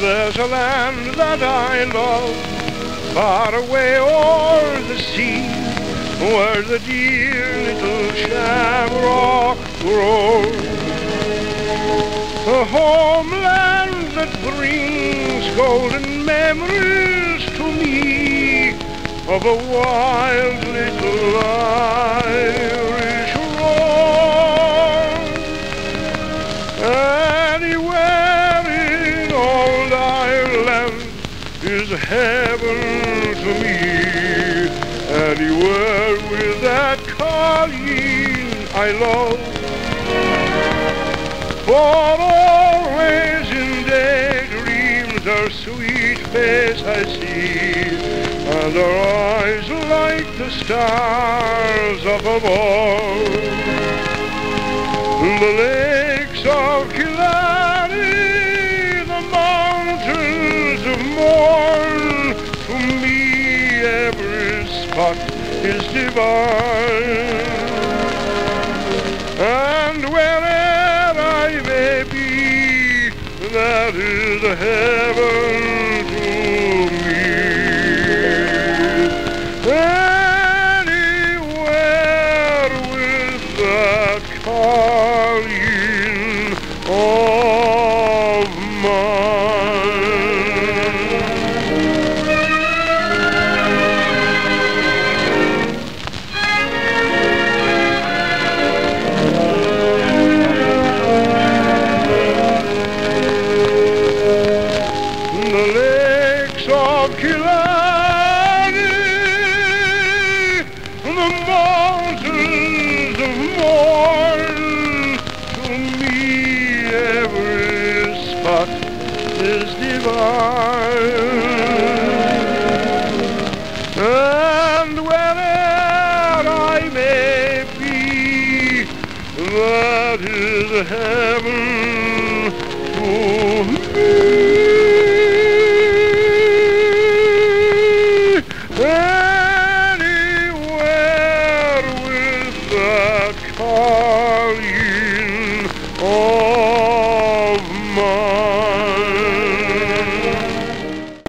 There's a land that I love, far away o'er the sea, where the dear little shamrock grows. A homeland that brings golden memories to me of a wild little Irish rose. Anywhere in old Ireland is heaven to me. Anywhere with that Colleen I love. For always in daydreams her sweet face I see, and her eyes like the stars up above. The lakes of Killarney, the mountains of Mourne, to me every spot is divine. And wherever I may be, that is heaven to me. Anywhere with that Colleen of mine. The lakes of Killarney, the mountains of Mourne, to me every spot is divine. And wherever I may be, that is heaven